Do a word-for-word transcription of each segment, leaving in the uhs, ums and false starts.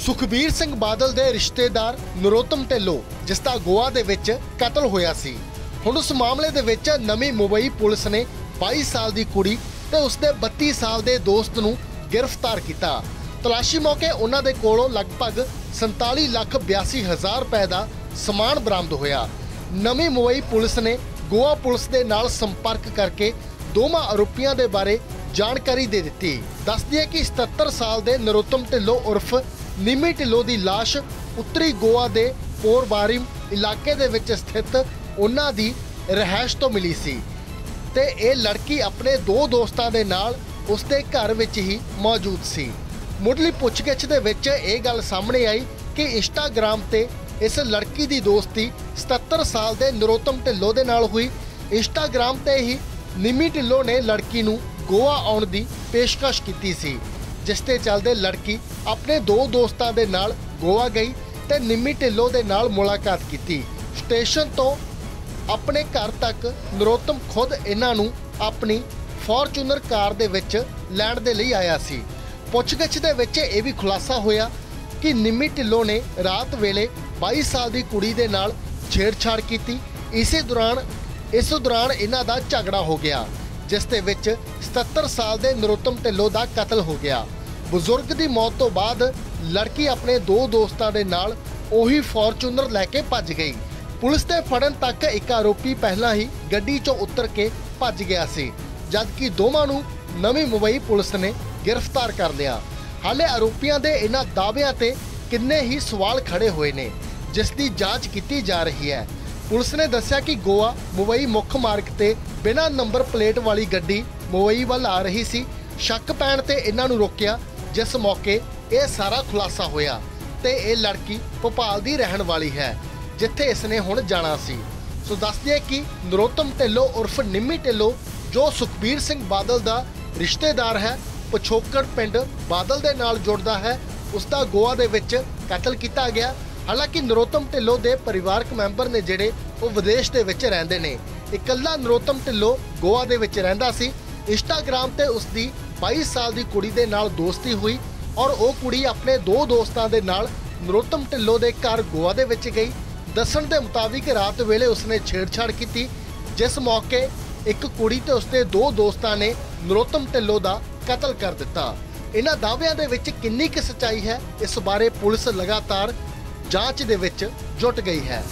ਸੁਖਬੀਰ ਸਿੰਘ ਬਾਦਲ ਦੇ ਰਿਸ਼ਤੇਦਾਰ ਨਰੋਤਮ ਢਿੱਲੋਂ ਜਿਸ ਦਾ ਗੋਆ ਦੇ ਵਿੱਚ ਕਤਲ ਹੋਇਆ ਸੀ। ਹੁਣ ਉਸ ਮਾਮਲੇ ਦੇ ਵਿੱਚ ਨਵੀਂ ਮੁੰਬਈ ਪੁਲਿਸ ਨੇ ਬਾਈ ਸਾਲ ਦੀ ਕੁੜੀ ਤੇ ਉਸਦੇ ਬੱਤੀ ਸਾਲ ਦੇ ਦੋਸਤ ਨੂੰ गिरफ्तार किया। तलाशी मौके उन्होंने कोलों लगभग संताली लख बयासी हज़ार रुपए का समान बरामद होया। नवी मुंबई पुलिस ने गोवा पुलिस के नाल संपर्क करके दोवां आरोपियों के बारे जानकारी दे दी। दस दिए कि सतहत्तर साल के नरोत्तम ढिल्लों उर्फ निमी ढिल्लों की लाश उत्तरी गोवा के पोरबारिम इलाके दे विच स्थित उन्हां दी रिहाइश तो मिली सी ते ये लड़की अपने दो दोस्तों के नाल उसके घर विच ही मौजूद सी। मुढ़ली पुछगिछ दे विच ये गल सामने आई कि इंस्टाग्राम ते इस लड़की की दोस्ती सतहत्तर साल के नरोत्तम ढिल्लों दे नाल हुई। इंस्टाग्राम ते ही निमी ढिल्लों ने लड़की नूं गोवा आउण दी पेशकश की सी, जिस ते चलदे लड़की अपने दो दोस्तों के नाल गोवा गई ते निमी ढिल्लों दे नाल मुलाकात की। स्टेशन तो अपने घर तक नरोत्तम खुद इन्हां नूं अपनी फॉर्चूनर कार दे विच लैण दे लई आया सी। पुछगिछ दे विच ये भी खुलासा होया कि निमी ढिल्लों ने रात वेले बाई साल की कुड़ी दे नाल छेड़छाड़ की। इसे दौरान इस दौरान इन्हां दा झगड़ा हो गया, जिस दे विच सतहत्तर साल के नरोत्तम ढिल्लों दा कतल हो गया। बजुर्ग की मौत तो बाद लड़की अपने दो दोस्तों के नाल उही फॉर्चूनर लैके भज गई। पुलिस के फड़न तक एक आरोपी पहला ही गड्डी चों उतर के भज गया सी, जबकि दोवां नूं नवी मुंबई पुलिस ने गिरफ्तार कर लिया। हाले आरोपियों के इन्हां दावियां ते किन्ने ही सवाल खड़े हुए ने, जिसकी जांच की जा रही है। पुलिस ने दस्सिया कि गोवा मुंबई मुख्य मार्ग ते बिना नंबर प्लेट वाली गड्डी मुंबई वाल आ रही सी। शक पैण ते इन्हां नूं रोकिया, जिस मौके ये सारा खुलासा होया ते ये लड़की भोपाल दी रहण वाली है, जिथे इसने हुण जाना सी। सो दस दिए कि नरोत्तम ढिल्लों उर्फ निमी ढिल्लों जो सुखबीर सिंह बादल का रिश्तेदार है, पिछोकड़ पिंड बादल दे नाल जुड़दा है, उसका गोवा दे विच कतल किया गया। हालांकि नरोत्तम ढिल्लों के परिवारक मैंबर ने जिहड़े वो विदेश दे विच रहिंदे ने। इकल्ला नरोत्तम ढिल्लों गोवा दे विच रहिंदा सी। इंस्टाग्राम ते उसकी बाईस साल की कुड़ी दे नाल दोस्ती हुई और वो कुड़ी अपने दो दोस्तों के नाल नरोत्तम ढिल्लों के घर गोवा दे विच गई। दस्सण के मुताबिक रात वेले उसने छेड़छाड़ की, जिस मौके एक कुड़ी ते उसके दो दोस्तों ने नरोत्तम ढिल्लों का कतल कर दिता। इन्हां दावियां दे विच किन्नी की सच्चाई है, इस बारे पुलिस लगातार जांच दे विच जुट गई है।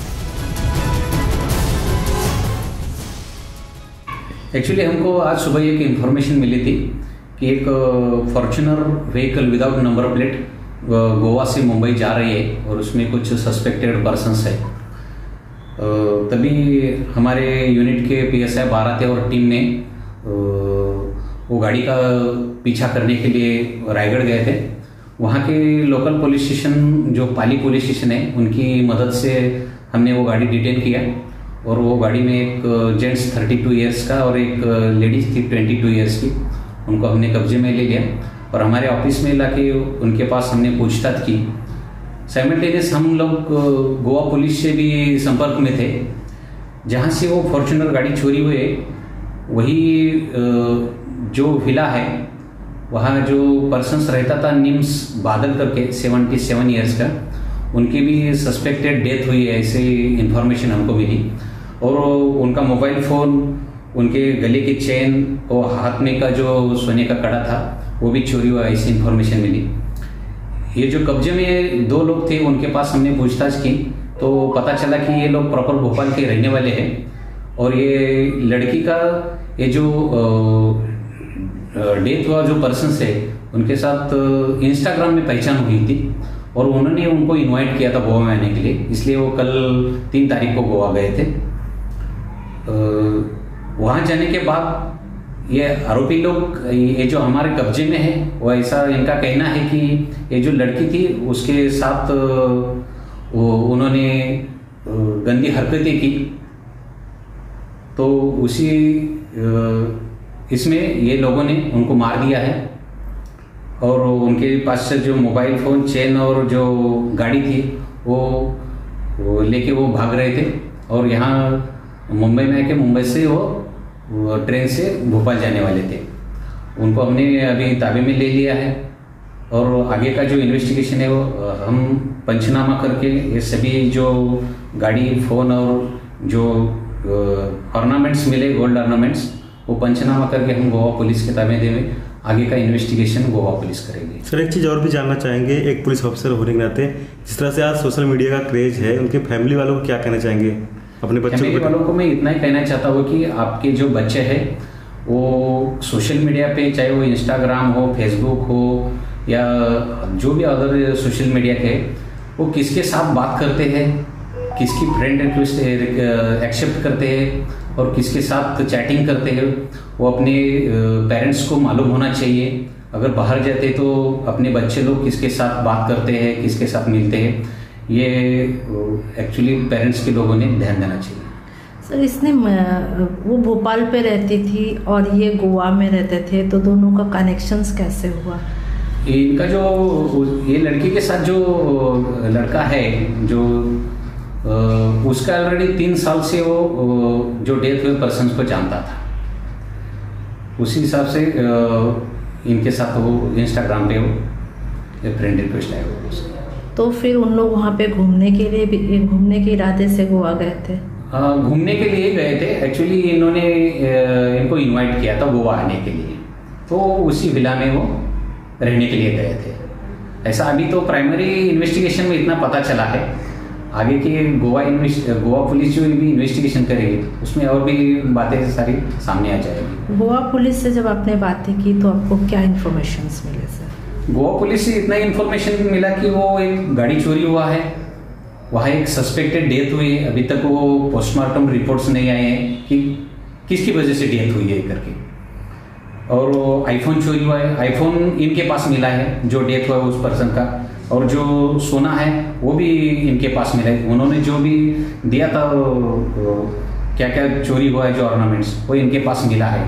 एक्चुअली हमको आज सुबह एक इन्फॉर्मेशन मिली थी कि एक Fortuner vehicle without number plate Goa से मुंबई जा रही है और उसमें कुछ सस्पेक्टेड पर्सन्स है। तभी हमारे यूनिट के पीएसआई बारह थे और टीम ने वो गाड़ी का पीछा करने के लिए रायगढ़ गए थे। वहाँ के लोकल पुलिस स्टेशन जो पाली पुलिस स्टेशन है, उनकी मदद से हमने वो गाड़ी डिटेन किया और वो गाड़ी में एक जेंट्स थर्टी टू ईयर्स का और एक लेडीज थी ट्वेंटी टू ईयर्स की, उनको हमने कब्जे में ले लिया और हमारे ऑफिस में ला के उनके पास हमने पूछताछ की। साइमल्टेनियस हम लोग गोवा पुलिस से भी संपर्क में थे। जहाँ से वो फॉर्च्यूनर गाड़ी चोरी हुई वही जो विला है वहाँ जो पर्सन्स रहता था निम्स बादल करके सेवेंटी सेवन ईयर्स का, उनकी भी सस्पेक्टेड डेथ हुई है, ऐसे इन्फॉर्मेशन हमको मिली। और उनका मोबाइल फ़ोन, उनके गले की चेन और हाथ में का जो सोने का कड़ा था वो भी चोरी हुआ, ऐसी इन्फॉर्मेशन मिली। ये जो कब्जे में दो लोग थे उनके पास हमने पूछताछ की तो पता चला कि ये लोग प्रॉपर भोपाल के रहने वाले हैं और ये लड़की का ये जो डेथ हुआ जो पर्सन्स है उनके साथ इंस्टाग्राम में पहचान हुई थी और उन्होंने उनको इनवाइट किया था गोवा में आने के लिए, इसलिए वो कल तीन तारीख को गोवा गए थे। वहाँ जाने के बाद ये आरोपी लोग ये जो हमारे कब्जे में है वो ऐसा इनका कहना है कि ये जो लड़की थी उसके साथ वो उन्होंने गंदी हरकतें की, तो उसी इसमें ये लोगों ने उनको मार दिया है और उनके पास से जो मोबाइल फ़ोन, चेन और जो गाड़ी थी वो, वो लेके वो भाग रहे थे और यहाँ मुंबई में आके मुंबई से वो ट्रेन से भोपाल जाने वाले थे। उनको हमने अभी ताबे में ले लिया है और आगे का जो इन्वेस्टिगेशन है वो अ, हम पंचनामा करके ये सभी जो गाड़ी, फ़ोन और जो ऑर्नामेंट्स मिले, गोल्ड ऑर्नामेंट्स, वो पंचनामा करके हम गोवा पुलिस के ताबे देंगे। आगे का इन्वेस्टिगेशन गोवा पुलिस करेगी। सर एक चीज़ और भी जानना चाहेंगे, एक पुलिस ऑफिसर होने के नाते जिस तरह से आज सोशल मीडिया का क्रेज है, उनके फैमिली वालों को क्या कहना चाहेंगे अपने बच्चों फैमिली वालों को मैं इतना ही कहना चाहता हूँ कि आपके जो बच्चे हैं वो सोशल मीडिया पे, चाहे वो इंस्टाग्राम हो, फेसबुक हो या जो भी अदर सोशल मीडिया के, वो किसके साथ बात करते हैं, किसकी फ्रेंड रिक्वेस्ट एक्सेप्ट करते हैं और किसके साथ चैटिंग करते हैं, वो अपने पेरेंट्स को मालूम होना चाहिए। अगर बाहर जाते तो अपने बच्चे लोग किसके साथ बात करते हैं, किसके साथ मिलते हैं, ये एक्चुअली पेरेंट्स के लोगों ने ध्यान देना चाहिए। सर इसने वो भोपाल पे रहती थी और ये गोवा में रहते थे, तो दोनों का कनेक्शंस कैसे हुआ? इनका जो ये लड़की के साथ जो लड़का है, जो उसका ऑलरेडी तीन साल से वो जो डेथ हुए पर्सन को जानता था, उसी हिसाब से इनके साथ वो इंस्टाग्राम पे वो फ्रेंड रिक्वेस्ट आया वो। तो फिर उन लोग वहाँ पे घूमने के लिए भी, घूमने के इरादे से गोवा गए थे? घूमने के लिए गए थे एक्चुअली। इन्होंने इनको इनवाइट किया था गोवा आने के लिए, तो उसी विला में वो रहने के लिए गए थे। ऐसा अभी तो प्राइमरी इन्वेस्टिगेशन में इतना पता चला है। आगे की गोवा गोवा पुलिस जो भी इन्वेस्टिगेशन करेगी उसमें और भी बातें सारी सामने आ जाएगी। गोवा पुलिस से जब आपने बातें की तो आपको क्या इन्फॉर्मेशंस मिले सर? गोवा पुलिस से इतना इन्फॉर्मेशन मिला कि वो एक गाड़ी चोरी हुआ है, वहाँ एक सस्पेक्टेड डेथ हुई है। अभी तक वो पोस्टमार्टम रिपोर्ट्स नहीं आए हैं कि किसकी वजह से डेथ हुई है करके। और वो आईफोन चोरी हुआ है, आईफोन इनके पास मिला है जो डेथ हुआ है उस पर्सन का, और जो सोना है वो भी इनके पास मिला है। उन्होंने जो भी दिया था क्या क्या चोरी हुआ है जो ऑर्नामेंट्स, वो इनके पास मिला है।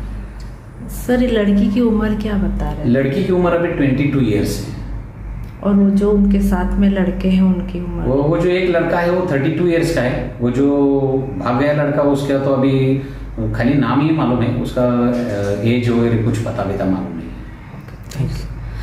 सर लड़की की उम्र क्या बता रहे हैं? लड़की की उम्र अभी ट्वेंटी टू ईयर्स है। और वो जो उनके साथ में लड़के हैं उनकी उम्र? वो वो जो एक लड़का है वो थर्टी टू ईयर्स का है। वो जो भाग गया लड़का उसका तो अभी खाली नाम ही मालूम है, उसका एज वगैरह कुछ पता भी था मालूम नहीं। Thank you.